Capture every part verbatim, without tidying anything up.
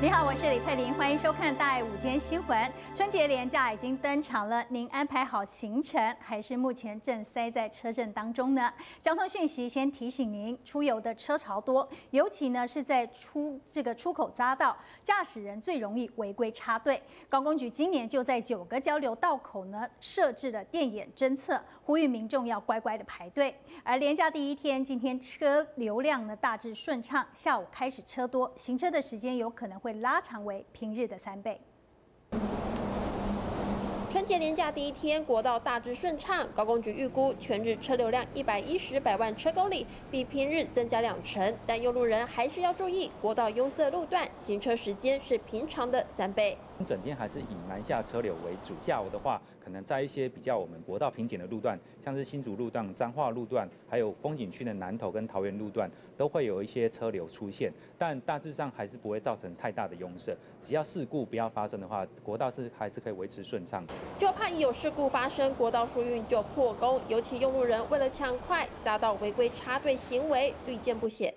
你好，我是李佩玲，欢迎收看《大爱午间新闻》。春节连假已经登场了，您安排好行程，还是目前正塞在车阵当中呢？交通讯息先提醒您，出游的车潮多，尤其呢是在出这个出口匝道，驾驶人最容易违规插队。高公局今年就在九个交流道口呢设置了电眼侦测，呼吁民众要乖乖的排队。而连假第一天，今天车流量呢大致顺畅，下午开始车多，行车的时间有可能会拉长为平日的三倍。 春节连假第一天，国道大致顺畅，高公局预估全日车流量一百一十百万车公里，比平日增加两成。但用路人还是要注意，国道拥塞路段行车时间是平常的三倍。 整天还是以南下车流为主，下午的话，可能在一些比较我们国道瓶颈的路段，像是新竹路段、彰化路段，还有风景区的南投跟桃园路段，都会有一些车流出现，但大致上还是不会造成太大的拥塞。只要事故不要发生的话，国道是还是可以维持顺畅。 就怕一有事故发生，国道疏运就破功，尤其用路人为了抢快，匝道违规插队行为屡见不鲜。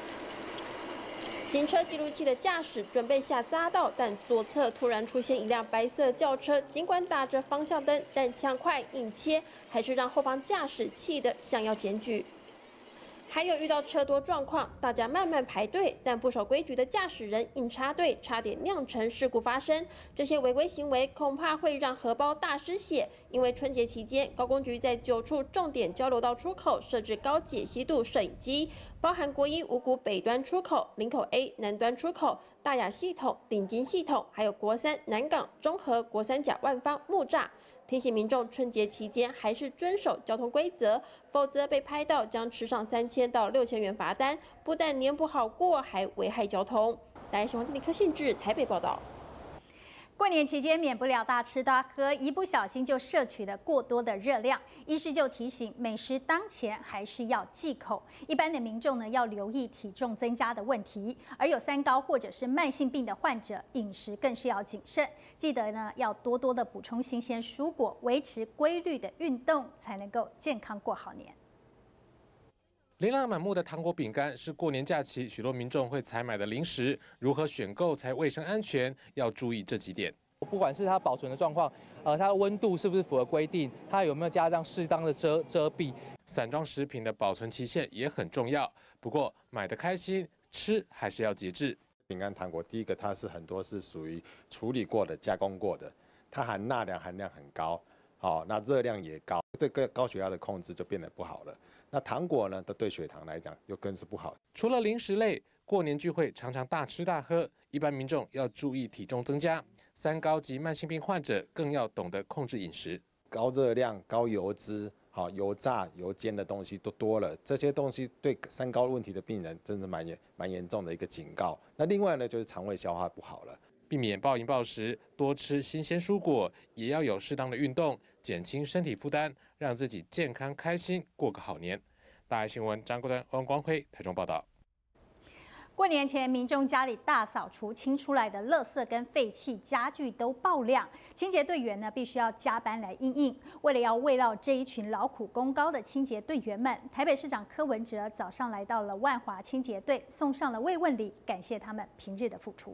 行车记录器的驾驶准备下匝道，但左侧突然出现一辆白色轿车，尽管打着方向灯，但抢快硬切，还是让后方驾驶气得想要检举。还有遇到车多状况，大家慢慢排队，但不守规矩的驾驶人硬插队，差点酿成事故发生。这些违规行为恐怕会让荷包大失血。因为春节期间，高公局在九处重点交流道出口设置高解析度摄影机，包含国一五股北端出口、林口 A 南端出口、大雅系统、顶金系统，还有国三南港、中和、国三甲万方、木栅。提醒民众春节期间还是遵守交通规则，否则被拍到将吃上三千到六千元罚单，不但年不好过，还危害交通。来，新闻经理柯信志台北报道。 过年期间免不了大吃大喝，一不小心就摄取了过多的热量。医师就提醒，美食当前还是要忌口。一般的民众呢，要留意体重增加的问题，而有三高或者是慢性病的患者，饮食更是要谨慎。记得呢，要多多的补充新鲜蔬果，维持规律的运动，才能够健康过好年。 琳琅满目的糖果饼干是过年假期许多民众会采买的零食，如何选购才卫生安全？要注意这几点。 不管是它保存的状况，呃，它的温度是不是符合规定，它有没有加上适当的遮遮蔽。 散装食品的保存期限也很重要，不过买得开心，吃还是要节制。 饼干糖果，第一个它是很多是属于处理过的、加工过的，它含钠量含量很高，好、哦，那热量也高，对高高血压的控制就变得不好了。那糖果呢，对血糖来讲又更是不好。 除了零食类，过年聚会常常大吃大喝，一般民众要注意体重增加。三高及慢性病患者更要懂得控制饮食。 高热量、高油脂、好油炸、油煎的东西都多了，这些东西对三高问题的病人真的蛮严蛮严重的一个警告。那另外呢，就是肠胃消化不好了。 避免暴饮暴食，多吃新鲜蔬果，也要有适当的运动，减轻身体负担，让自己健康开心过个好年。大爱新闻张国端、王光辉台中报道。 过年前，民众家里大扫除清出来的垃圾跟废弃家具都爆量，清洁队员呢必须要加班来因应。为了要慰劳这一群劳苦功高的清洁队员们，台北市长柯文哲早上来到了万华清洁队，送上了慰问礼，感谢他们平日的付出。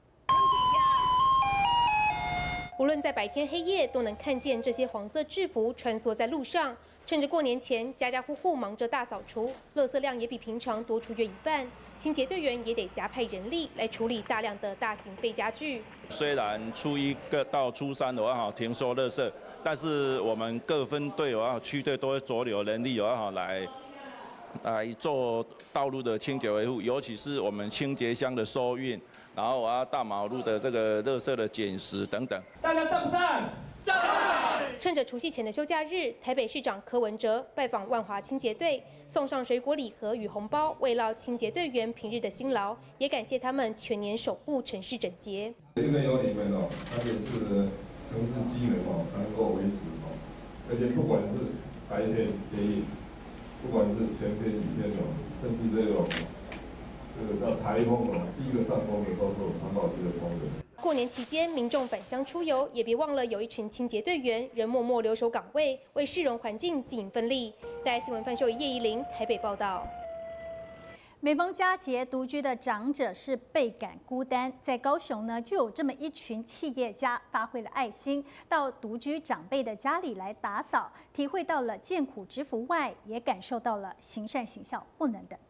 无论在白天黑夜，都能看见这些黄色制服穿梭在路上。趁着过年前，家家户户忙着大扫除，垃圾量也比平常多出约一半。清洁队员也得加派人力来处理大量的大型废家具。 虽然初一个到初三的话哈停收垃圾，但是我们各分队有啊区队都会着流人力有啊来。来做道路的清洁维护，尤其是我们清洁箱的收运，然后啊大马路的这个垃圾的捡拾等等。 大家赞不赞？赞！ 趁着除夕前的休假日，台北市长柯文哲拜访万华清洁队，送上水果礼盒与红包，慰劳清洁队员平日的辛劳，也感谢他们全年守护城市整洁。 因为有你们哦，特别是城市机能哦才能够维持哦，而且不管是白天黑夜。不管是前天、雨天哦，甚至这种这个叫台风哦，第一个上风的都是环保局的工人。 过年期间，民众返乡出游，也别忘了有一群清洁队员仍默默留守岗位，为市容环境尽一份力。带新闻范秀叶怡玲台北报道。 每逢佳节，独居的长者是倍感孤单。在高雄呢，就有这么一群企业家发挥了爱心，到独居长辈的家里来打扫，体会到了艰苦之福外，也感受到了行善行孝不能等。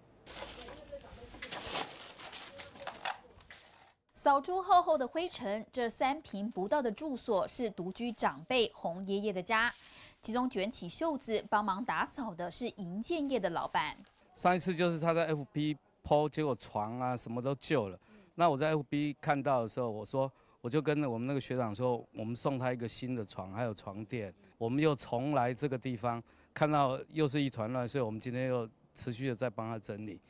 扫出厚厚的灰尘，这三坪不到的住所是独居长辈洪爷爷的家。其中卷起袖子帮忙打扫的是营建业的老板。 上一次就是他在 F B po， 结果床啊什么都旧了。那我在 F B 看到的时候，我说我就跟我们那个学长说，我们送他一个新的床，还有床垫。我们又重来这个地方，看到又是一团乱，所以我们今天又持续的在帮他整理。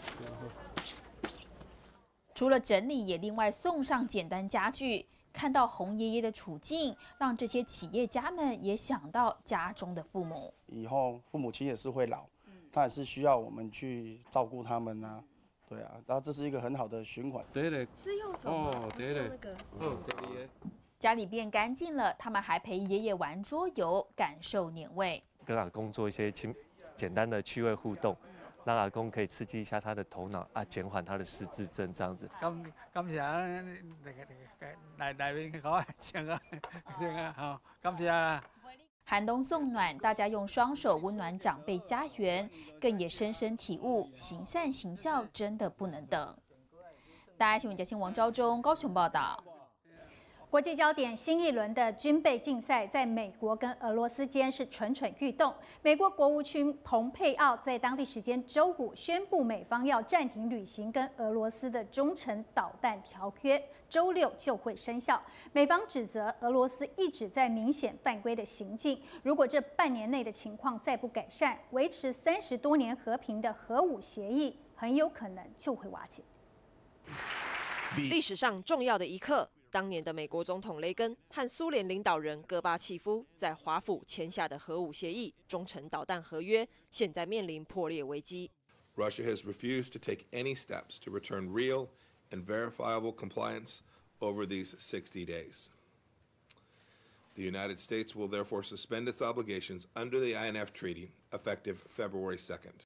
除了整理，也另外送上简单家具。看到洪爷爷的处境，让这些企业家们也想到家中的父母。 以后父母亲也是会老。他也是需要我们去照顾他们啊，对啊，然后这是一个很好的循环。 对的， 是用手吗？哦，对的，那个， 哦，对的。 家里变干净了，他们还陪爷爷玩桌游，感受年味。 跟阿公做一些轻简单的趣味互动，让阿公可以刺激一下他的头脑啊，减缓他的失智症这样子。 感感謝那個那個來來賓好啊，請啊，請啊，好，感謝啊。 寒冬送暖，大家用双手温暖长辈家园，更也深深体悟行善行孝真的不能等。大家新闻嘉欣王昭忠高雄报道。 国际焦点：新一轮的军备竞赛在美国跟俄罗斯间是蠢蠢欲动。美国国务卿蓬佩奥在当地时间周五宣布，美方要暂停履行跟俄罗斯的中程导弹条约，周六就会生效。美方指责俄罗斯一直在明显犯规的行径，如果这半年内的情况再不改善，维持三十多年和平的核武协议很有可能就会瓦解。 历史上重要的一刻。当年的美国总统雷根和苏联领导人戈巴契夫在华府签下的核武协议——中程导弹合约，现在面临破裂危机。 Russia has refused to take any steps to return real and verifiable compliance over these sixty days. The United States will therefore suspend its obligations under the I N F Treaty, effective February second.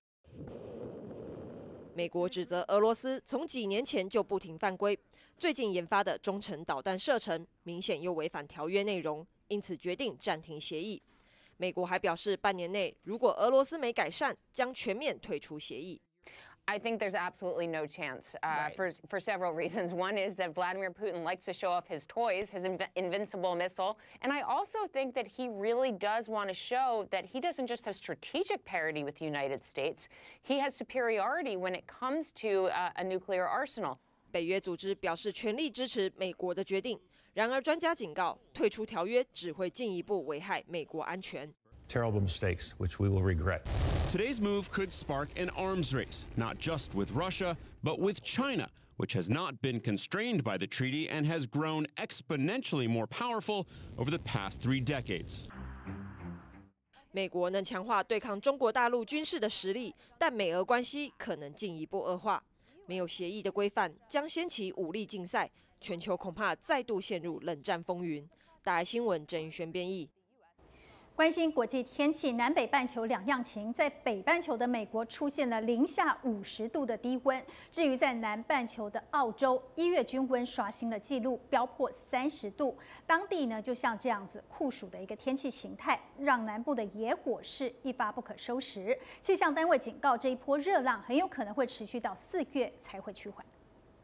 美国指责俄罗斯从几年前就不停犯规，最近研发的中程导弹射程明显又违反条约内容，因此决定暂停协议。美国还表示，半年内如果俄罗斯没改善，将全面退出协议。 I think there's absolutely no chance uh, right. for, for several reasons. One is that Vladimir Putin likes to show off his toys, his inv invincible missile. And I also think that he really does want to show that he doesn't just have strategic parity with the United States. He has superiority when it comes to uh, a nuclear arsenal. 北约组织表示全力支持美国的决定，然而专家警告，退出条约只会进一步危害美国安全。 Terrible mistakes, which we will regret. Today's move could spark an arms race, not just with Russia, but with China, which has not been constrained by the treaty and has grown exponentially more powerful over the past three decades. 美国能强化对抗中国大陆军事的实力，但美俄关系可能进一步恶化。没有协议的规范将掀起武力竞赛，全球恐怕再度陷入冷战风云。大爱新闻郑宇轩编译。 关心国际天气，南北半球两样情，在北半球的美国出现了零下五十度的低温。至于在南半球的澳洲，一月均温刷新了纪录，飙破三十度。当地呢，就像这样子酷暑的一个天气形态，让南部的野火势一发不可收拾。气象单位警告，这一波热浪很有可能会持续到四月才会趋缓。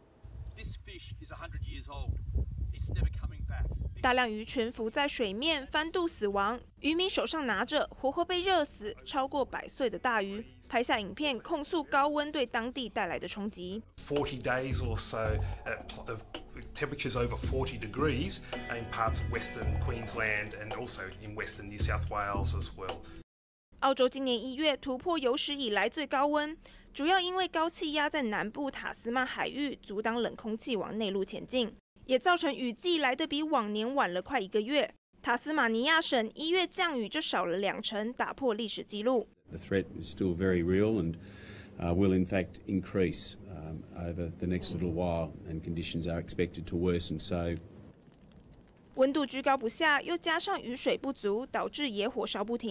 This fish is one hundred years old. It's never coming back. 大量鱼群浮在水面，翻肚死亡。渔民手上拿着活活被热死超过百岁的大鱼，拍下影片控诉高温对当地带来的冲击。 Forty days or so of temperatures over forty degrees in parts of Western Queensland and also in Western New South Wales as well. 澳洲今年一月突破有史以来最高温，主要因为高气压在南部塔斯曼海域阻挡冷空气往内陆前进。也造成雨季来得比往年晚了快一个月。塔斯马尼亚省一月降雨就少了两成，打破历史纪录。 The threat is still very real and uh, will in fact increase um, over the next little while, and conditions are expected to worsen. So. 温度居高不下，又加上雨水不足，导致野火烧不停。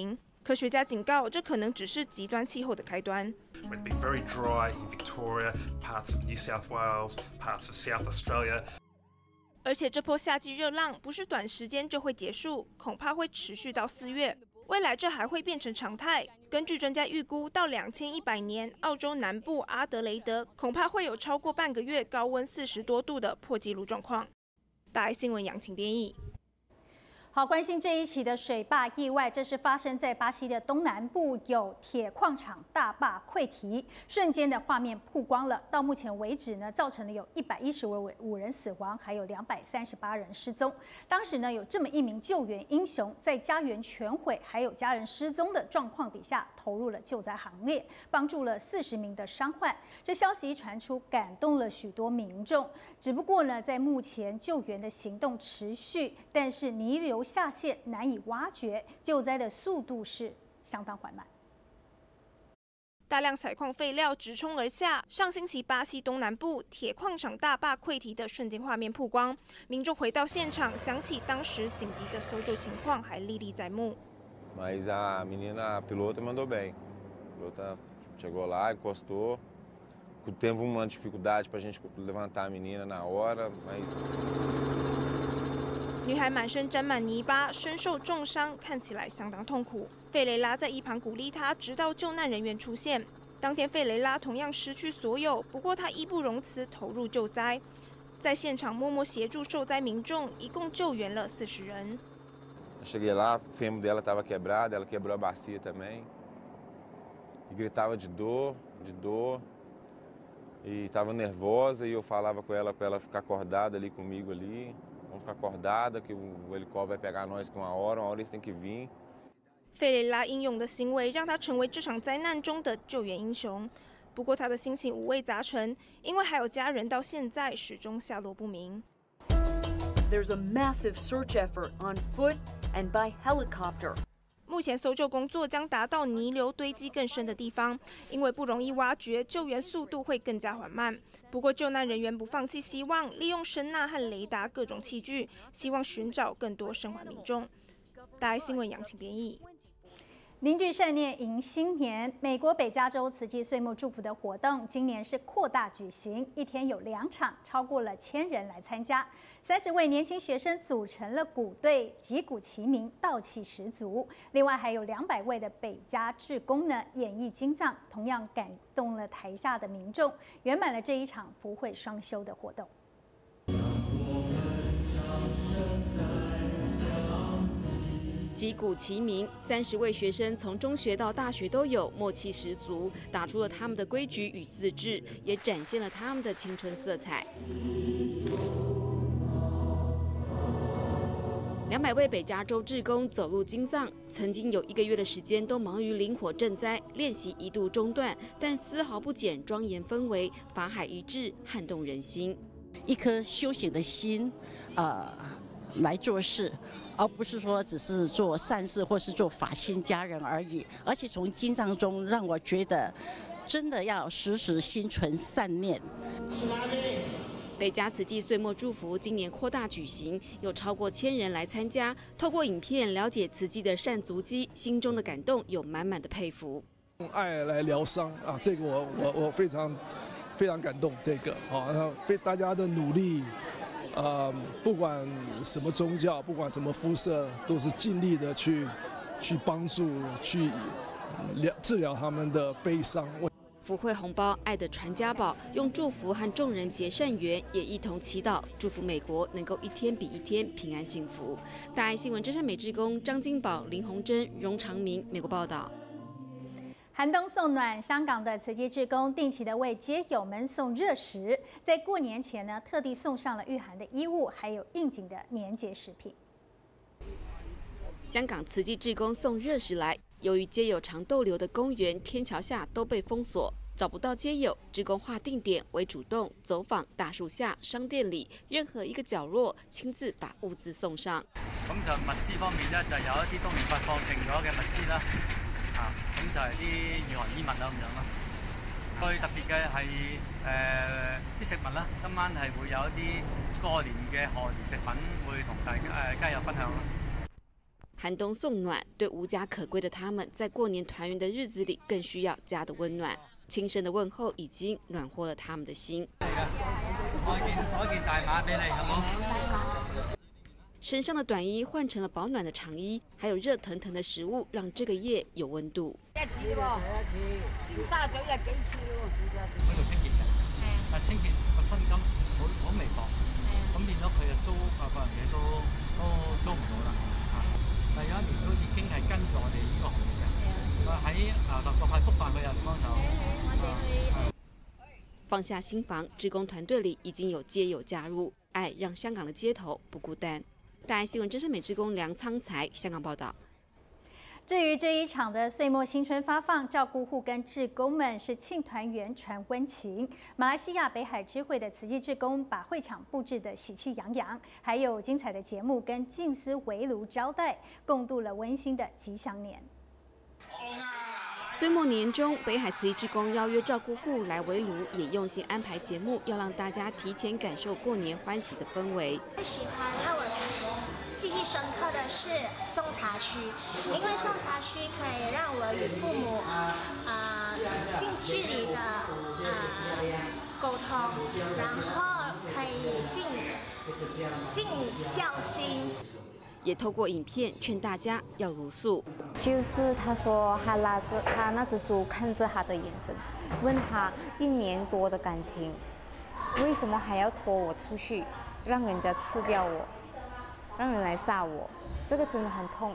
科学家警告，这可能只是极端气候的开端。 It's been very dry in Victoria, parts of New South Wales, parts of South Australia. 而且这波夏季热浪不是短时间就会结束，恐怕会持续到四月。未来这还会变成常态。根据专家预估，到两千一百年，澳洲南部阿德雷德恐怕会有超过半个月高温四十多度的破纪录状况。大爱新闻杨晴编译。 好，关心这一起的水坝意外，这是发生在巴西的东南部，有铁矿场大坝溃堤，瞬间的画面曝光了。到目前为止呢，造成了有一百一十五人死亡，还有两百三十八人失踪。当时呢，有这么一名救援英雄，在家园全毁，还有家人失踪的状况底下，投入了救灾行列，帮助了四十名的伤患。这消息一传出，感动了许多民众。只不过呢，在目前救援的行动持续，但是泥流下陷难以挖掘，救灾的速度是相当缓慢。 大量采矿废料直冲而下，上星期巴西东南部铁矿场大坝溃堤的瞬间画面曝光，民众回到现场，想起当时紧急的搜救情况，还历历在目。 Mas a menina a pilota mandou bem. A pilota chegou lá, encostou. Teve uma dificuldade para a gente levantar a menina na hora, mas 女孩满身沾满泥巴，身受重伤，看起来相当痛苦。费雷拉在一旁鼓励她，直到救难人员出现。当天，费雷拉同样失去所有，不过她义不容辞投入救灾，在现场默默协助受灾民众，一共救援了四十人。 Cheguei lá, o fêmur dela estava quebrado, ela quebrou a bacia também. E gritava de dor, de dor. E estava nervosa e eu falava com ela para ela ficar acordada ali comigo ali. Vamos ficar acordada que o helicóptero vai pegar nós com uma hora, uma hora eles têm que vir. 费雷拉英勇的行为让他成为这场灾难中的救援英雄。不过他的心情五味杂陈，因为还有家人到现在始终下落不明。 There's a massive search effort on foot and by helicopter. 目前搜救工作将达到泥流堆积更深的地方，因为不容易挖掘，救援速度会更加缓慢。不过救难人员不放弃希望，利用声呐和雷达各种器具，希望寻找更多生还民众。大爱新闻杨晴编译。 凝聚善念迎新年，美国北加州慈济岁末祝福的活动今年是扩大举行，一天有两场，超过了千人来参加。三十位年轻学生组成了鼓队，击鼓齐鸣，道气十足。另外还有两百位的北加志工呢，演绎经藏，同样感动了台下的民众，圆满了这一场福慧双修的活动。 击鼓齐鸣，三十位学生从中学到大学都有，默契十足，打出了他们的规矩与自治，也展现了他们的青春色彩。两百位北加州志工走入经藏，曾经有一个月的时间都忙于灵火赈灾，练习一度中断，但丝毫不减庄严氛围，法海一致，撼动人心。 一颗修行的心，呃，来做事。而不是说只是做善事或是做法亲家人而已，而且从经藏中让我觉得，真的要时时心存善念。 北加慈济岁末祝福今年扩大举行，有超过千人来参加。透过影片了解慈济的善足迹，心中的感动有满满的佩服。 用爱来疗伤啊，这个我我我非常非常感动。这个啊，被大家的努力。呃，不管什么宗教，不管什么肤色，都是尽力的去去帮助、去疗治疗他们的悲伤。 福慧红包爱的传家宝，用祝福和众人结善缘，也一同祈祷，祝福美国能够一天比一天平安幸福。大爱新闻真善美志工张金宝、林宏珍、荣长明，美国报道。 寒冬送暖，香港的慈济志工定期的为街友们送热食，在过年前呢，特地送上了御寒的衣物，还有应景的年节食品。 香港慈济志工送热食来，由于街友常逗留的公园、天桥下都被封锁，找不到街友，志工划定点为主动走访大树下、商店里任何一个角落，親自把物資送上。 咁就物資方面咧，就有一啲當年發放定咗嘅物資啦。啊，咁就係啲御寒衣物啦咁樣咯。最特別嘅係誒啲食物啦，今晚係會有一啲過年嘅賀年食品會同大家誒街友分享咯。 寒冬送暖，对无家可归的他们，在过年团圆的日子里，更需要家的温暖。轻声的问候已经暖和了他们的心。 我件我件大碼俾你，好冇？ 身上的短衣换成了保暖的長衣，還有熱騰騰的食物，讓這個夜有溫度。 一次喎，尖沙咀有幾次喎？ 嗰度清潔嘅，但清潔個薪金好好微薄，咁變咗佢就租啊各樣嘢都都租唔到啦。啊，但有一年都已經係跟住我哋呢個行業嘅，喺啊特國派福辦佢又幫手。 放下心防，志工團隊裡已經有街友加入，愛讓香港的街頭不孤單。大愛新聞真善美志工梁倉才香港報道。 至於這一場的歲末新春發放，照顧戶跟志工們是慶團圓傳溫情。馬來西亞北海支會的慈濟志工把會場佈置得喜氣洋洋，還有精彩的節目跟靜思圍爐招待，共度了溫馨的吉祥年。 歲末年中，北海慈濟志工邀約照顧戶來圍爐，也用心安排節目，要讓大家提前感受過年歡喜的氛圍。 最喜歡讓我記憶深刻的是送茶區，因為送茶區可以讓我與父母啊近距離的啊溝通，然後可以盡盡孝心。 也透過影片勸大家要茹素。 就是他說他拉着他那隻豬看着他的眼神，問他一年多的感情，為什麼還要拖我出去，讓人家吃掉我，讓人來殺我，這個真的很痛。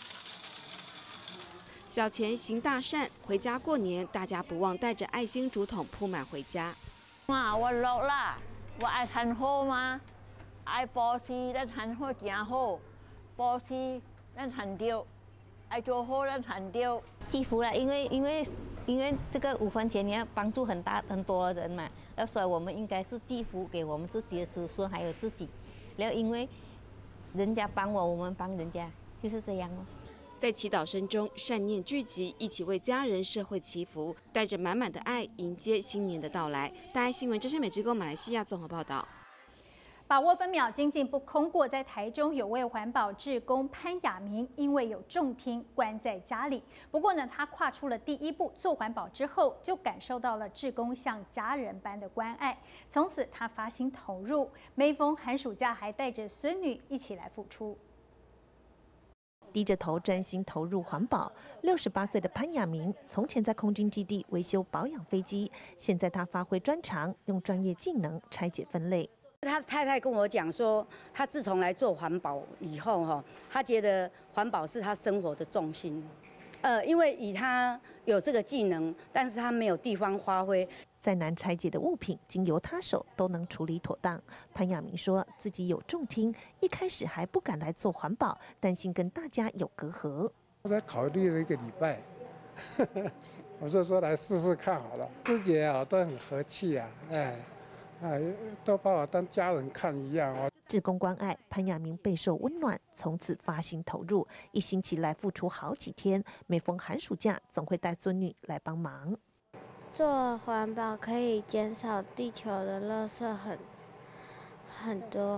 小錢行大善，回家過年，大家不忘帶着愛心竹筒鋪滿回家。 哇！我落啦，我愛趁好嘛，愛保持得趁好正好。保持讓殘掉，愛做好讓殘掉。 祈福了，因為因為因為這個五分錢你要幫助很大很多的人嘛，那所以我們應該是祈福給我們自己的子孫還有自己，然後因為人家幫我，我們幫人家，就是這樣咯。 在祈禱聲中，善念聚集，一起為家人、社會祈福，帶着滿滿的愛迎接新年的到來。大愛新聞真善美志工馬來西亞綜合報道。 把握分秒，精進不空過。在台中有位環保志工潘雅明，因為有重聽，關在家裡。不過呢，他跨出了第一步，做環保之後，就感受到了志工像家人般的關愛。從此，他發心投入，每逢寒暑假還帶着孫女一起來付出。 低着頭專心投入環保。六十八歲的潘雅明，從前在空軍基地維修保養飛機，現在他發揮專長，用專業技能拆解分類。 他太太跟我講說，他自從來做環保以後，哈，他覺得環保是他生活的重心。呃，因為以他有這個技能，但是他沒有地方發揮。 再難拆解的物品，經由他手都能處理妥當。潘雅明說自己有重聽，一開始還不敢來做環保，擔心跟大家有隔閡。 我在考慮了一個禮拜，我就說來試試看好了。師姐啊，都很和氣啊，哎。哎，都把我當家人看一樣哦。 志工關愛，潘雅明備受溫暖，從此發心投入，一星期來付出好幾天，每逢寒暑假總會帶孫女來幫忙。 做環保可以減少地球的垃圾很很多，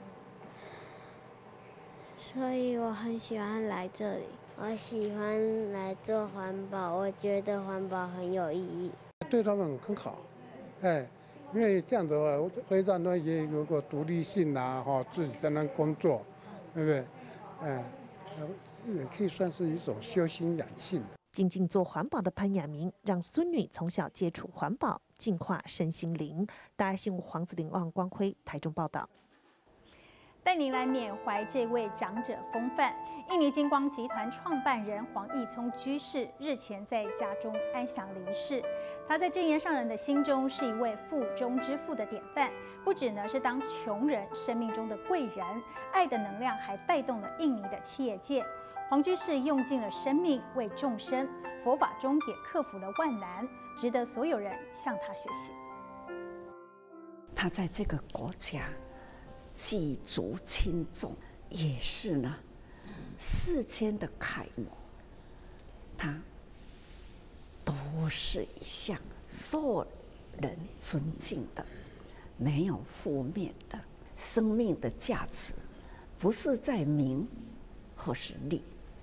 所以我很喜歡來這裡。我喜歡來做環保，我覺得環保很有意義， 對他們很好，哎。因為這樣的話，會讓他也有個獨立性啊，哈，自己在那工作，對不對？哎，也可以算是一種修心養性。 精進做環保的潘雅明，讓孫女從小接觸環保，淨化身心靈。大愛新聞黃子玲、王光輝台中報道。 帶您來緬懷這位長者風範。印尼金光集團創辦人黃義聰居士日前在家中安詳離世。他在證嚴上人的心中是一位腹中之父的典範，不只呢是當窮人生命中的貴人，愛的能量還帶動了印尼的企業界。黃居士用盡了生命為眾生，佛法中也克服了萬難，值得所有人向他學習。 他在這個國家舉足輕重，也是呢世間的楷模。他都是一項受人尊敬的，沒有負面的。生命的價值不是在名或是利，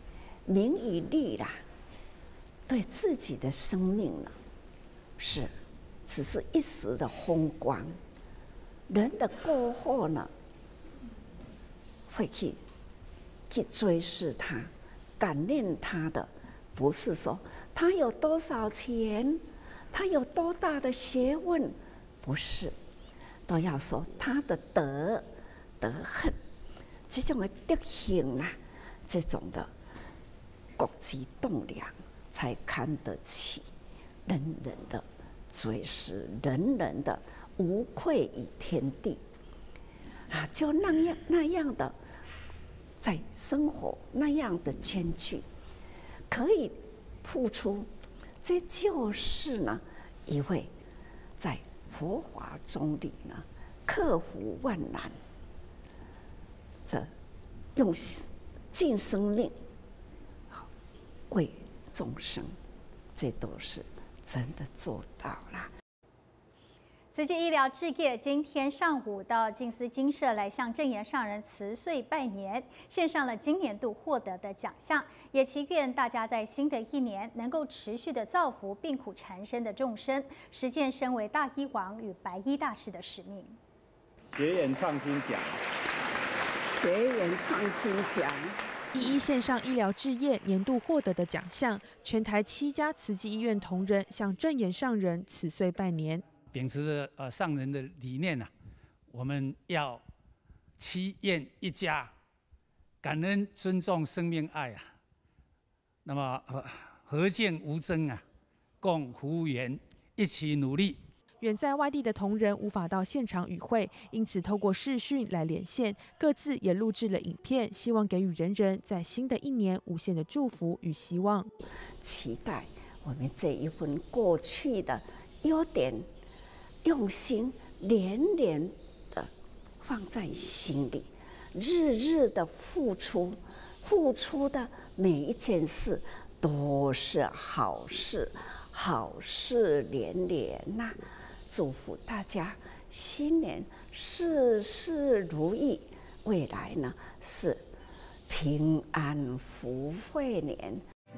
名与利啦，对自己的生命呢，是只是一时的风光。人的过后呢，会去去追视他、感念他的，不是说他有多少钱，他有多大的学问，不是，都要说他的德、德行，这种的德行啊，这种的国际栋梁，才看得起人人的追视，人人的无愧于天地啊，就那样那样的在生活那样的艰巨，可以付出，这就是呢一位在佛法中里呢克服万难，这用尽生命为众生，这都是真的做到了。 慈济医疗置业今天上午到静思精舍来向正言上人辞岁拜年，献上了今年度获得的奖项，也祈愿大家在新的一年能够持续的造福病苦缠身的众生，实践身为大医王与白衣大士的使命。 学员创新奖， 学员创新奖。 一一线上医疗置业年度获得的奖项，全台七家慈济医院同仁向正言上人辞岁拜年。 秉持着呃上人的理念呐、啊，我们要七院一家，感恩、尊重、生命、爱啊。那么呃和敬无争啊，共福无缘，一起努力。 远在外地的同仁无法到现场与会，因此透过视讯来连线，各自也录制了影片，希望给予人人在新的一年无限的祝福与希望。 期待我们这一份过去的优点、用心连连的放在心里，日日的付出，付出的每一件事都是好事，好事连连呐、啊！祝福大家新年事事如意，未来呢是平安福慧年。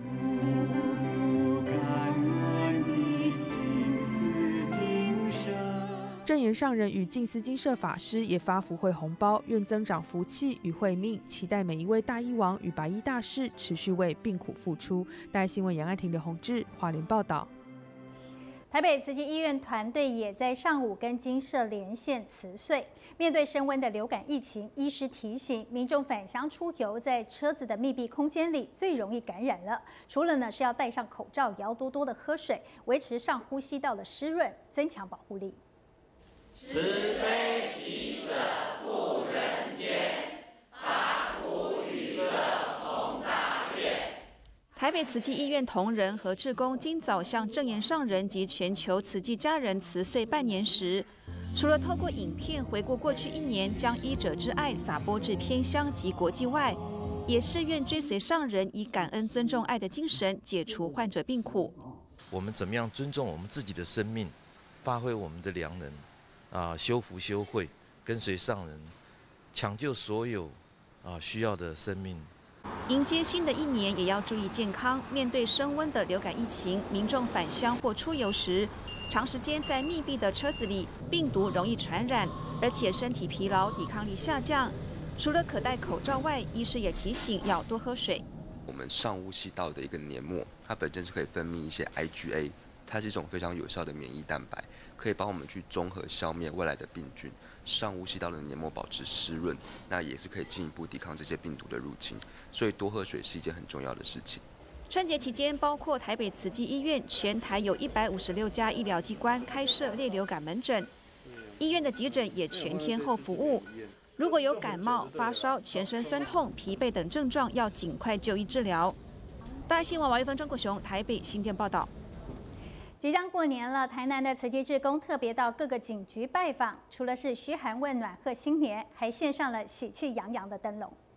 正言上人与静思精舍法师也发福慧红包，愿增长福气与慧命，期待每一位大医王与白衣大士持续为病苦付出。带新闻杨爱婷、刘宏志花莲报道。 台北慈济医院团队也在上午跟精舍连线辞岁。面对升温的流感疫情，医师提醒民众返乡出游，在车子的密闭空间里最容易感染了。除了呢是要戴上口罩，也要多多的喝水，维持上呼吸道的湿润，增强保护力。 慈悲喜舍不人间，八苦与乐同大愿。 台北慈济医院同仁和志工今早向正言上人及全球慈济家人辞岁拜年时，除了透过影片回顾过去一年，将医者之爱撒播至偏乡及国际外，也誓愿追随上人以感恩、尊重、爱的精神，解除患者病苦。 我们怎么样尊重我们自己的生命，发挥我们的良能，啊，修福修慧，跟随上人，抢救所有啊需要的生命。 迎接新的一年，也要注意健康。面对升温的流感疫情，民众返乡或出游时，长时间在密闭的车子里，病毒容易传染，而且身体疲劳、抵抗力下降。除了可戴口罩外，医师也提醒要多喝水。 我们上呼吸道的一个黏膜，它本身是可以分泌一些 I G A， 它是一种非常有效的免疫蛋白，可以帮我们去综合消灭外来的病菌。上呼吸道的黏膜保持湿润，那也是可以进一步抵抗这些病毒的入侵。所以多喝水是一件很重要的事情。 春节期间，包括台北慈济医院，全台有一百五十六家医疗机关开设类流感门诊，医院的急诊也全天候服务。如果有感冒、发烧、全身酸痛、疲惫等症状，要尽快就医治疗。大新闻王玉芬、张国雄台北新店报道。 即将过年了，台南的慈济志工特别到各个警局拜访，除了是嘘寒问暖贺新年，还献上了喜气洋洋的灯笼。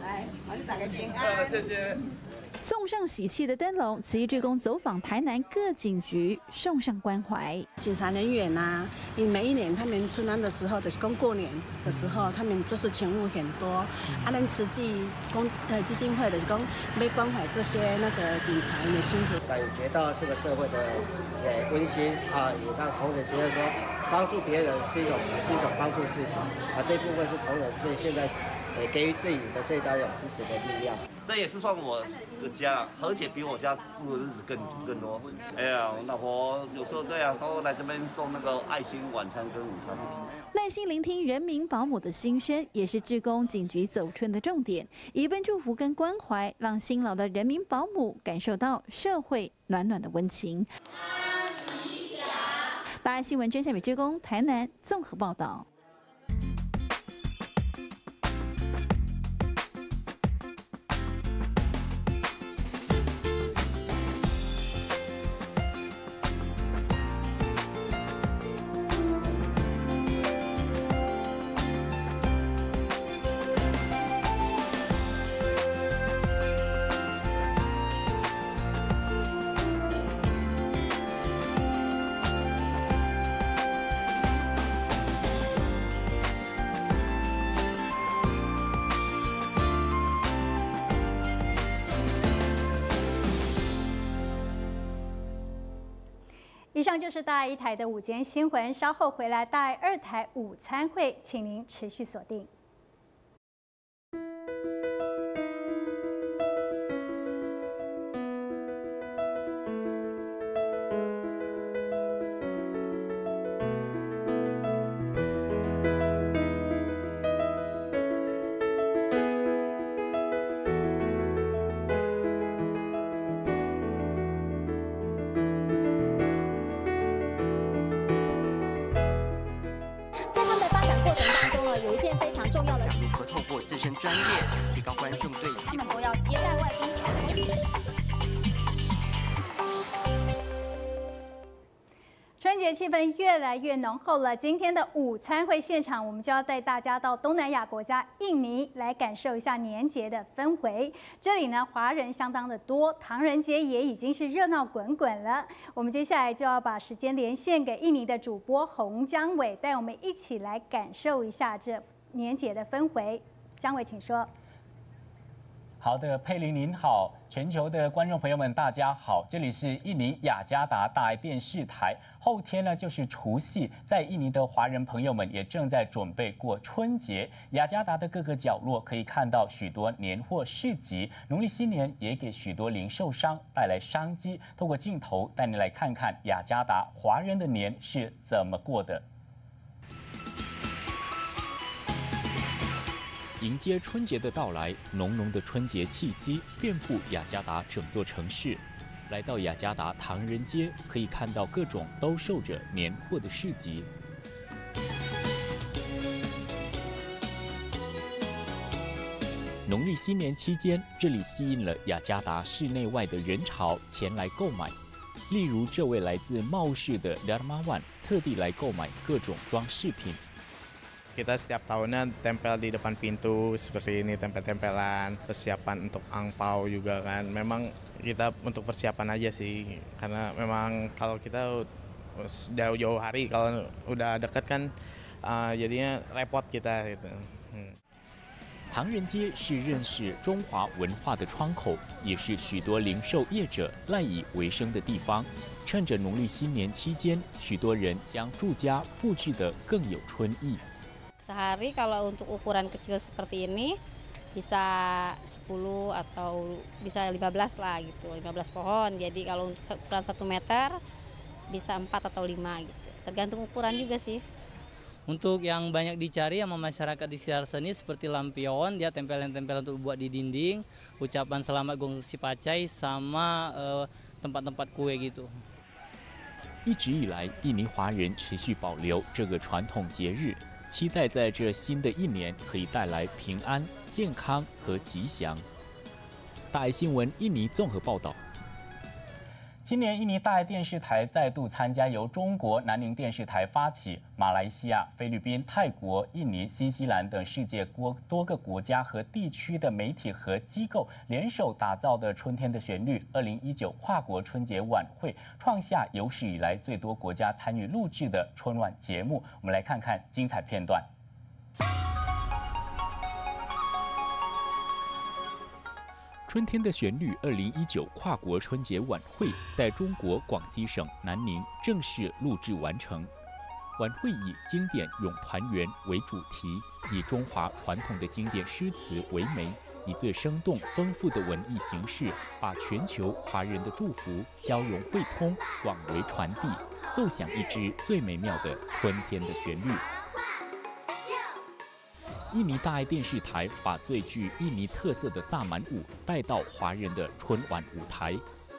来，我是大家平安。 谢谢。 送上喜气的灯笼，慈济志工走访台南各警局，送上关怀。 警察人员呐，因每一年他们春安的时候，就是讲过年的时候，他们就是勤务很多。啊，咱慈济公呃基金会的是讲要关怀这些那个警察的辛苦， 感觉到这个社会的呃温馨啊，也让同仁觉得说帮助别人是一种是一种帮助自己啊，这一部分是同仁对现在呃给予自己的最大的支持的力量。 这也是算我的家，而且比我家住的日子更更多。哎呀，我老婆有时候对啊，都来这边送那个爱心晚餐跟午餐。 耐心聆听人民保姆的心声，也是志工警局走春的重点。一份祝福跟关怀，让辛劳的人民保姆感受到社会暖暖的温情。大爱新闻真善美志工台南综合报道。 以上就是大爱一台的午间新闻，稍后回来大爱二台午餐会，请您持续锁定。 有一件非常重要的事， 如何透过自身专业提高观众对他们都要接待外宾。 春节气氛越来越浓厚了。今天的午餐会现场，我们就要带大家到东南亚国家印尼来感受一下年节的氛围。这里呢，华人相当的多，唐人街也已经是热闹滚滚了。我们接下来就要把时间连线给印尼的主播洪江伟，带我们一起来感受一下这年节的氛围。江伟，请说。 好的，佩玲您好，全球的观众朋友们大家好，这里是印尼雅加达大爱电视台。后天呢就是除夕，在印尼的华人朋友们也正在准备过春节。雅加达的各个角落可以看到许多年货市集，农历新年也给许多零售商带来商机。透过镜头带您来看看雅加达华人的年是怎么过的。 迎接春节的到来，浓浓的春节气息遍布雅加达整座城市。来到雅加达唐人街，可以看到各种兜售着年货的市集。农历新年期间，这里吸引了雅加达市内外的人潮前来购买。例如，这位来自茂市的 Darmawan 特地来购买各种装饰品。 Kita setiap tahunnya tempel di depan pintu seperti ini, tempel-tempelan, persiapan untuk angpau juga kan. Memang kita untuk persiapan aja sih, karena memang kalau kita jauh-jauh hari kalau udah deket kan, uh, jadinya repot kita gitu. Hmm. 唐人街是认识中华文化的窗口，也是许多零售业者赖以为生的地方。趁着农历新年期间，许多人将住家布置得更有春意。 Sehari kalau untuk ukuran kecil seperti ini bisa sepuluh atau bisa lima belas lah gitu, lima belas pohon. Jadi kalau untuk ukuran satu meter bisa empat atau lima gitu. Tergantung ukuran juga sih. Untuk yang banyak dicari sama masyarakat di sekitar sini seperti lampion, dia tempelan-tempelan untuk buat di dinding, ucapan selamat Gong Si Pacai sama tempat-tempat kue gitu. 一直以来，印尼华人持续保留这个传统节日。 期待在这新的一年可以带来平安、健康和吉祥。大爱新闻印尼综合报道。 今年印尼大爱电视台再度参加由中国南宁电视台发起、马来西亚、菲律宾、泰国、印尼、新西兰等世界多多个国家和地区的媒体和机构联手打造的《春天的旋律》二零一九跨国春节晚会，创下有史以来最多国家参与录制的春晚节目。我们来看看精彩片段。 春天的旋律二零一九跨国春节晚会在中国广西省南宁正式录制完成。晚会以经典咏团圆为主题，以中华传统的经典诗词为媒，以最生动丰富的文艺形式，把全球华人的祝福交融汇通，广为传递，奏响一支最美妙的春天的旋律。印尼大爱电视台把最具印尼特色的萨满舞带到华人的春晚舞台。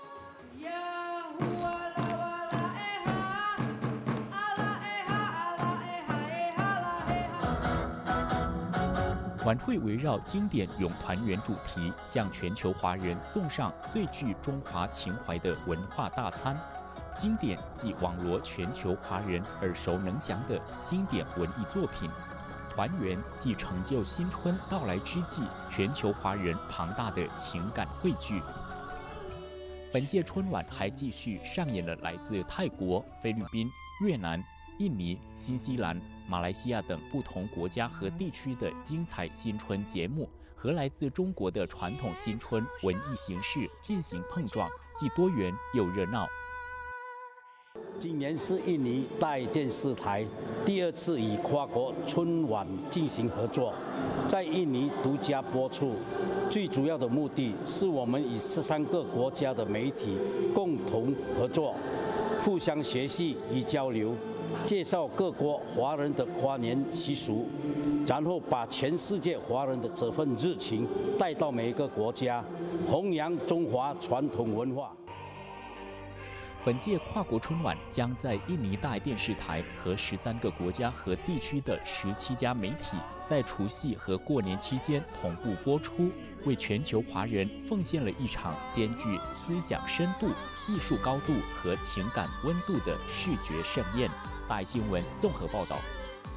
晚会围绕经典咏团圆主题，向全球华人送上最具中华情怀的文化大餐。经典即网罗全球华人耳熟能详的经典文艺作品。团圆即成就新春到来之际，全球华人庞大的情感汇聚。本届春晚还继续上演了来自泰国、菲律宾、越南、印尼、新西兰、马来西亚等不同国家和地区的精彩新春节目，和来自中国的传统新春文艺形式进行碰撞，既多元又热闹。 今年是印尼大爱电视台第二次与跨国春晚进行合作，在印尼独家播出。最主要的目的是我们与十三个国家的媒体共同合作，互相学习与交流，介绍各国华人的跨年习俗，然后把全世界华人的这份热情带到每一个国家，弘扬中华传统文化。 本届跨国春晚将在印尼大爱电视台和十三个国家和地区的十七家媒体，在除夕和过年期间同步播出，为全球华人奉献了一场兼具思想深度、艺术高度和情感温度的视觉盛宴。大爱新闻综合报道。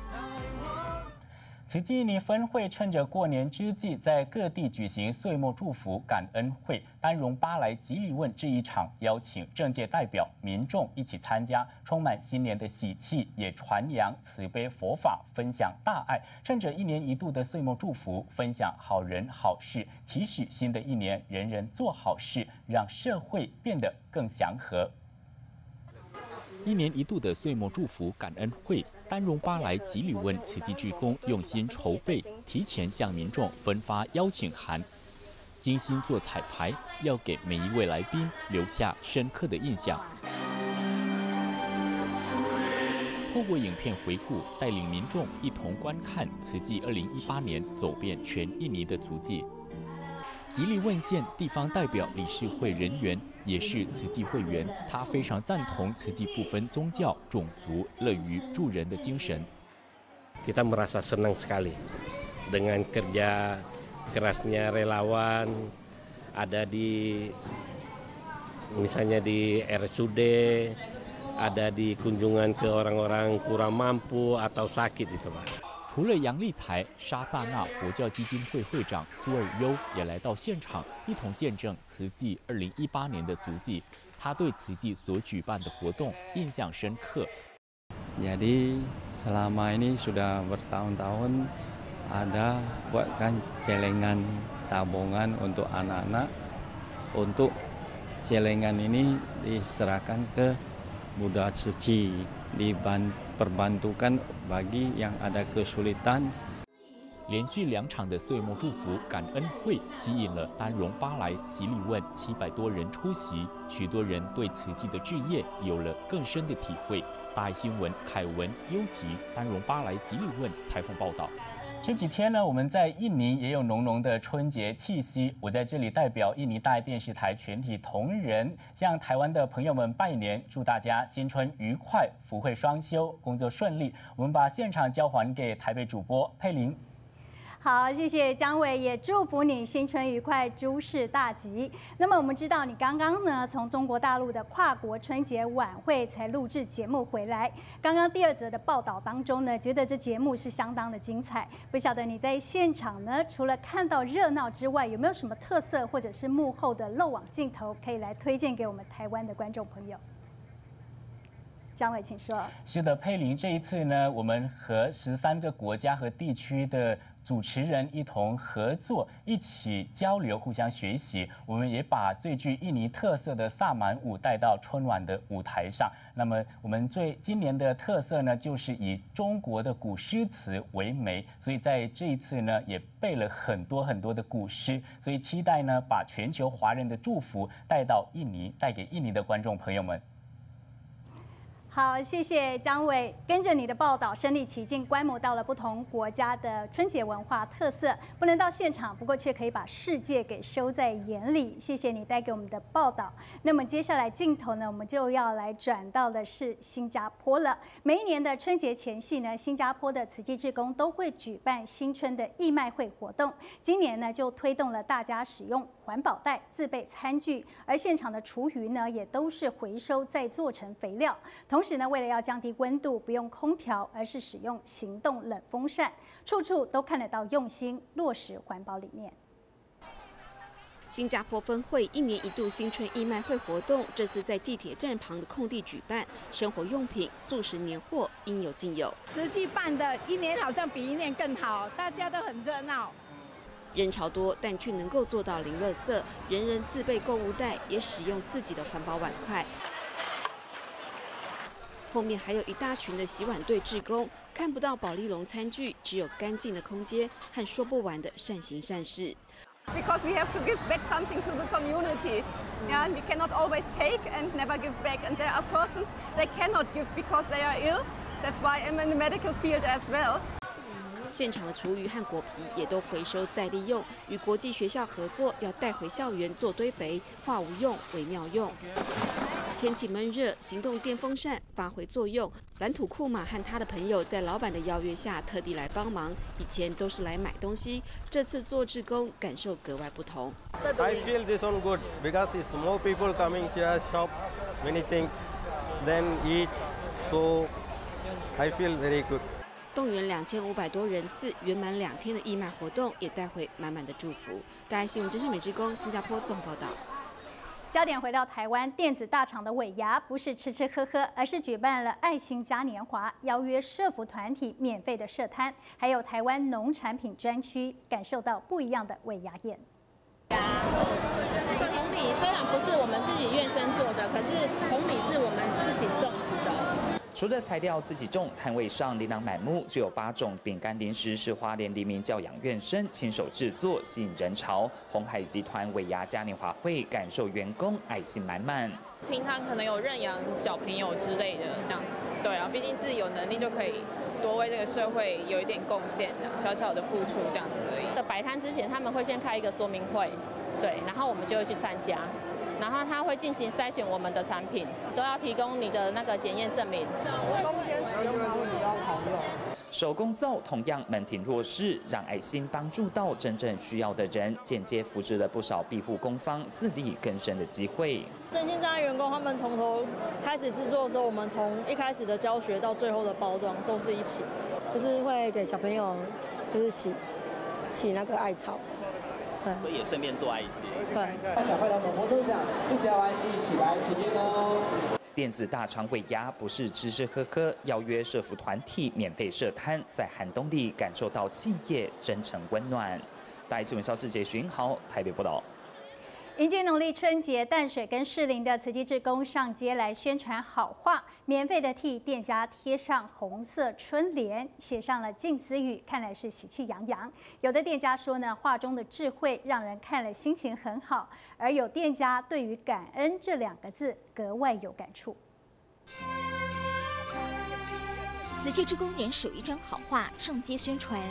慈济印尼分会趁着过年之际，在各地举行岁末祝福感恩会，丹戎巴来吉利问这一场，邀请政界代表、民众一起参加，充满新年的喜气，也传扬慈悲佛法，分享大爱。趁着一年一度的岁末祝福，分享好人好事，期许新的一年人人做好事，让社会变得更祥和。 一年一度的岁末祝福感恩会，丹戎巴来吉利问慈济志工用心筹备，提前向民众分发邀请函，精心做彩排，要给每一位来宾留下深刻的印象。透过影片回顾，带领民众一同观看慈济二零一八年走遍全印尼的足迹。吉利问县地方代表理事会人员，也是慈济会员，他非常赞同慈济不分宗教、种族、乐于助人的精神。 Kita merasa senang sekali dengan kerja kerasnya relawan, ada di misalnya di R S U D, ada di kunjungan ke orang-orang kurang mampu atau sakit itu Pak。 除了杨立才，沙萨那佛教基金会会长苏尔优也来到现场，一同见证慈济二零一八年的足迹。他对慈济所举办的活动印象深刻。 Jadi selama ini sudah bertahun-tahun ada buatkan celengan tabungan untuk anak-anak, untuk celengan ini diserahkan ke Buddha Suci, diperbantukan bagi yang ada kesulitan。 连续两场的岁末祝福感恩会吸引了丹戎巴来吉利问七百多人出席，许多人对慈济的志业有了更深的体会。大爱新闻凯文、优吉，丹戎巴来吉利问采访报道。 这几天呢，我们在印尼也有浓浓的春节气息。我在这里代表印尼大爱电视台全体同仁，向台湾的朋友们拜年，祝大家新春愉快，福慧双修，工作顺利。我们把现场交还给台北主播佩玲。 好，谢谢姜伟，也祝福你新春愉快，诸事大吉。那么我们知道你刚刚呢从中国大陆的跨国春节晚会才录制节目回来。刚刚第二则的报道当中呢，觉得这节目是相当的精彩。不晓得你在现场呢，除了看到热闹之外，有没有什么特色或者是幕后的漏网镜头可以来推荐给我们台湾的观众朋友？姜伟，请说。 是的，佩玲，这一次呢，我们和十三个国家和地区的主持人一同合作，一起交流，互相学习。我们也把最具印尼特色的萨满舞带到春晚的舞台上。那么，我们最今年的特色呢，就是以中国的古诗词为媒，所以在这一次呢，也背了很多很多的古诗。所以期待呢，把全球华人的祝福带到印尼，带给印尼的观众朋友们。 好，谢谢姜伟，跟着你的报道，身临其境观摩到了不同国家的春节文化特色。不能到现场，不过却可以把世界给收在眼里。谢谢你带给我们的报道。那么接下来镜头呢，我们就要来转到的是新加坡了。每一年的春节前夕呢，新加坡的慈济志工都会举办新春的义卖会活动。今年呢，就推动了大家使用环保袋自备餐具，而现场的厨余呢，也都是回收再做成肥料。同时呢，为了要降低温度，不用空调，而是使用行动冷风扇，处处都看得到用心落实环保理念。 新加坡分会一年一度新春义卖会活动，这次在地铁站旁的空地举办，生活用品、素食年货应有尽有。 实际办的一年好像比一年更好，大家都很热闹。 人潮多，但却能够做到零垃圾，人人自备购物袋，也使用自己的环保碗筷。后面还有一大群的洗碗队志工，看不到保丽龙餐具，只有干净的空间和说不完的善行善事。 Because we have to give back something to the community. Yeah, we cannot always take and never give back. And there are persons they cannot give because they are ill. That's why I'm in the medical field as well. 现场的厨余和果皮也都回收再利用，与国际学校合作，要带回校园做堆肥，化无用为妙用。天气闷热，行动电风扇发挥作用。蓝土库马和他的朋友在老板的邀约下，特地来帮忙。以前都是来买东西，这次做志工，感受格外不同。 I feel this one good because it's more people coming here, shop many things, then eat. So I feel very good. 动员两千五百多人次，圆满两天的义卖活动，也带回满满的祝福。大爱新闻真善美志工新加坡综合报道。 焦点回到台湾，电子大厂的尾牙不是吃吃喝喝，而是举办了爱心嘉年华，邀约社福团体免费的设摊，还有台湾农产品专区，感受到不一样的尾牙宴。 这个红李虽然不是我们自己院生做的，可是红李是我们自己种植的。 除了材料自己种，摊位上琳琅满目，就有八种饼干零食是花莲黎明教养院生亲手制作，吸引人潮。鸿海集团尾牙嘉年华会，感受员工爱心满满。 平常可能有认养小朋友之类的这样子，对啊，毕竟自己有能力就可以多为这个社会有一点贡献，小小的付出这样子而已。摆摊之前他们会先开一个说明会，对，然后我们就会去参加。然后他会进行筛选我们的产品，都要提供你的那个检验证明。 冬天使用它会比较好用。 手工皂同样门庭若市，让爱心帮助到真正需要的人，间接扶植了不少庇护工坊自力更生的机会。 身心障碍员工他们从头开始制作的时候，我们从一开始的教学到最后的包装都是一起， 就是会给小朋友就是洗洗那个艾草。 所以也顺便做爱心。 对， 赶快来某活动奖，一起来玩，一起来体验哦。 电子大厂尾牙不是吃吃喝喝，邀约社福团体免费设摊，在寒冬里感受到企业真诚温暖。大爱新闻肖志杰、徐英豪台北报道。 迎接农历春节，淡水跟士林的慈济志工上街来宣传好话，免费的替店家贴上红色春联，写上了静思语，看来是喜气洋洋。有的店家说呢，话中的智慧让人看了心情很好，而有店家对于感恩这两个字格外有感触。 慈济志工人手一张好话上街宣传。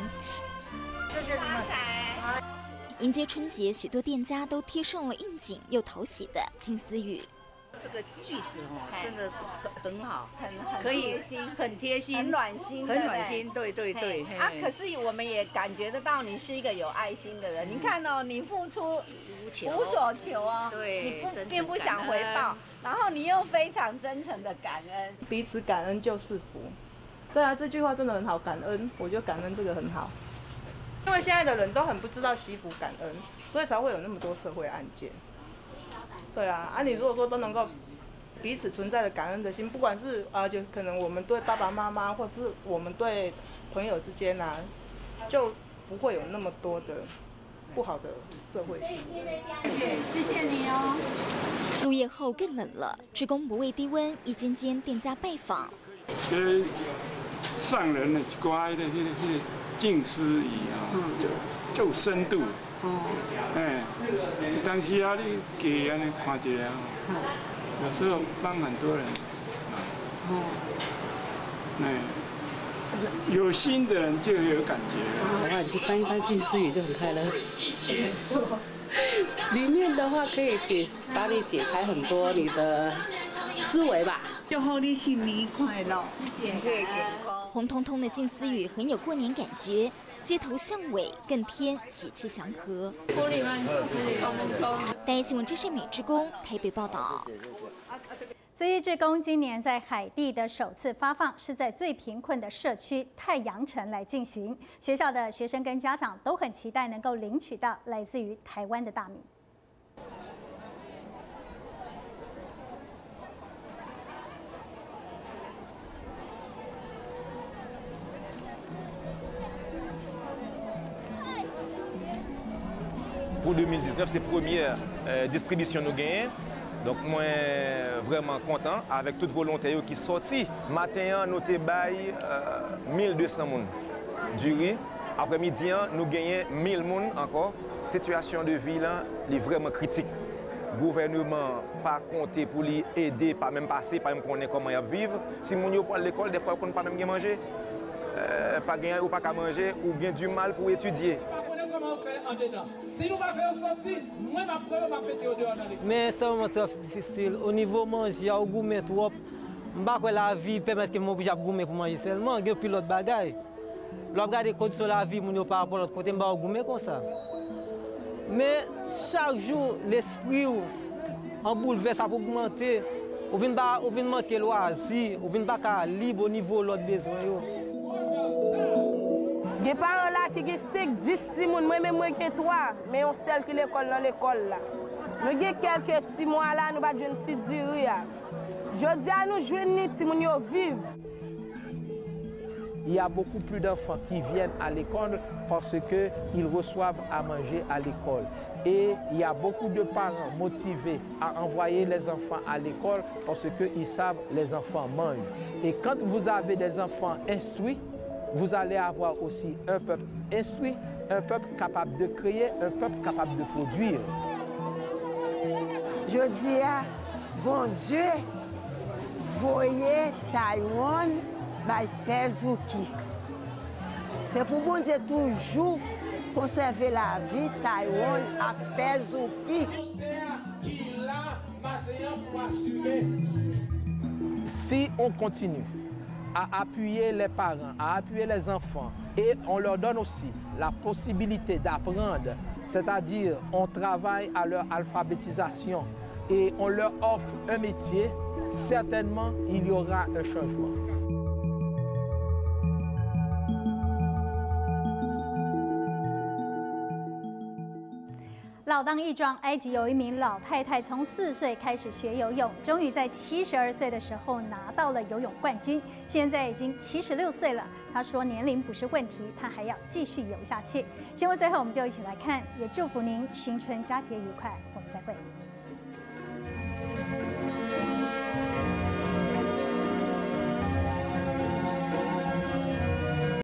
迎接春节，许多店家都贴上了应景又讨喜的金丝语。 这个句子哦，真的很很好， 很很可以贴心， 很贴心， 很暖心， 很暖心，对对对。 啊，可是我们也感觉得到你是一个有爱心的人。你看哦，你付出无所求哦， 对， 你不并不想回报，然后你又非常真诚的感恩， 彼此感恩就是福。对啊，这句话真的很好，感恩，我觉得感恩这个很好。因为现在的人都很不知道惜福感恩，所以才会有那么多社会案件。对啊，啊，你如果说都能够彼此存在的感恩的心，不管是啊，就可能我们对爸爸妈妈，或是我们对朋友之间啊，就不会有那么多的不好的社会性。 谢谢你哦。 入夜后更冷了，志工不畏低温，一间间店家拜访。 这上人的一寡的迄个迄个静思语啊，就就有深度。哦。哎，当时啊，你给安尼看一下，有时候帮很多人。哦。哎，有心的人就有感觉。 的话，你去翻一翻静思语就很快乐。没错。里面的话可以解把你解开很多你的思维吧。祝贺你新年快乐，健康。 红彤彤的静思语很有过年感觉，街头巷尾更添喜气祥和。单一新闻，这是美志工台北报道。 慈义志工今年在海地的首次发放是在最贫困的社区太阳城来进行，学校的学生跟家长都很期待能够领取到来自于台湾的大米。 Pour deux mille dix-neuf, c'est la première euh, distribution nous gagnons. Donc moi vraiment content avec toute volonté qui sorti. Matin nous te bail euh, mille deux cents moun du riz. Après-midi nous gagnons mille moun encore. Situation de vie là est vraiment critique. Gouvernement pas compté pour lui aider, pas même passer, pas même connaître comment il vivre. Si moun yo pour l'école des fois on pas même manger, euh, pas gagner ou pas qu'à manger ou bien du mal pour étudier. Comment faire en dedans. Si nous ne pas faire sortir, moi ma preuve m'a pété au dehors dans l'école. Mais c'est vraiment très difficile. Au niveau manger, au gourmet trop, je ne sais pas que la vie permet que je obligé à gourmet pour manger seulement. Il y a plus l'autre bagaille. L'autre regarde les codes sur la vie, mon par rapport à l'autre côté, je ne gourmet comme ça. Mais chaque jour, l'esprit en bouleverse pour augmenter. On ne vient pas manquer loisir, on ne vient pas libre au niveau de l'autre besoin. Il y a des parents là qui ont cinq, dix, six moun, moi-même moi qui trois, mais on seul qui l'école dans l'école là. Nous avons quelques petits mois là, nous avons une petite durée. Je dis à nous jouer ni petits moun yo vivre. Il y a beaucoup plus d'enfants qui viennent à l'école parce qu'ils reçoivent à manger à l'école. Et il y a beaucoup de parents motivés à envoyer les enfants à l'école parce qu'ils savent que les enfants mangent. Et quand vous avez des enfants instruits, vous allez avoir aussi un peuple instruit, un peuple capable de créer, un peuple capable de produire. Je dis à bon Dieu, voyez Taïwan by Pezuki. C'est pour bon Dieu toujours conserver la vie Taïwan à Pezuki. Si on continue à appuyer les parents, à appuyer les enfants et on leur donne aussi la possibilité d'apprendre, c'est-à-dire on travaille à leur alphabétisation et on leur offre un métier, certainement il y aura un changement. 老当益壮，埃及有一名老太太从四岁开始学游泳，终于在七十二岁的时候拿到了游泳冠军。现在已经七十六岁了，她说年龄不是问题，她还要继续游下去。新闻最后我们就一起来看，也祝福您新春佳节愉快，我们再会。